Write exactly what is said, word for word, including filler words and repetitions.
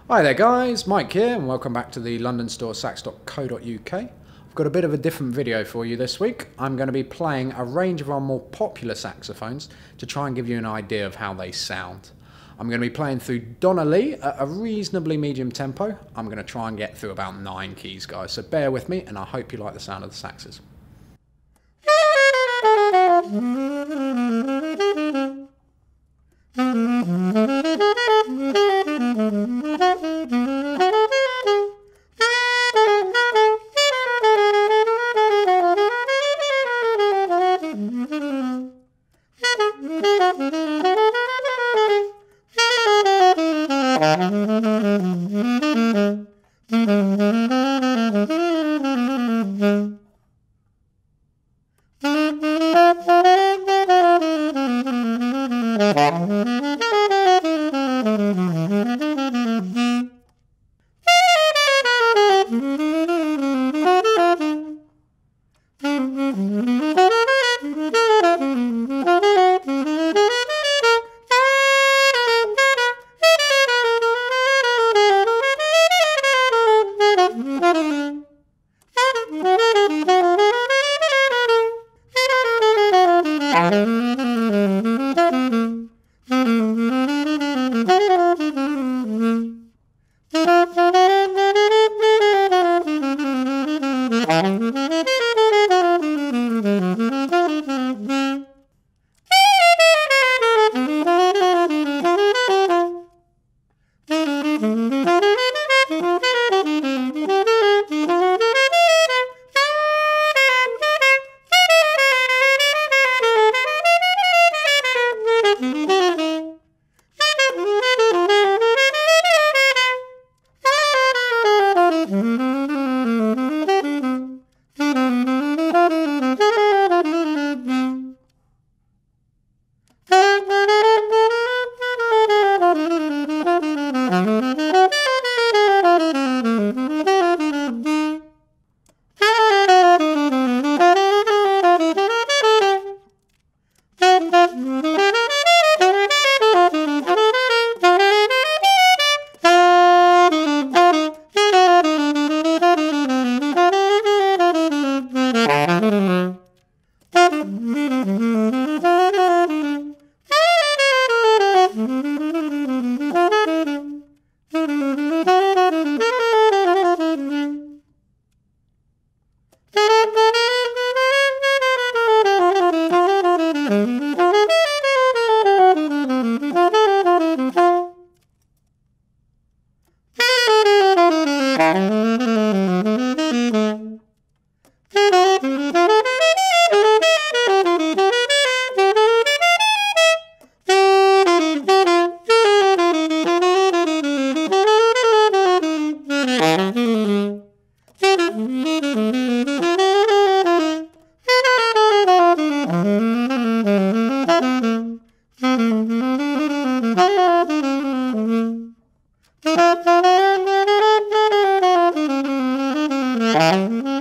Hi there guys, Mike here and welcome back to the London store sax dot co dot U K. I've got a bit of a different video for you this week. I'm going to be playing a range of our more popular saxophones to try and give you an idea of how they sound. I'm going to be playing through Donna Lee at a reasonably medium tempo. I'm going to try and get through about nine keys guys, so bear with me and I hope you like the sound of the saxes. Thank you.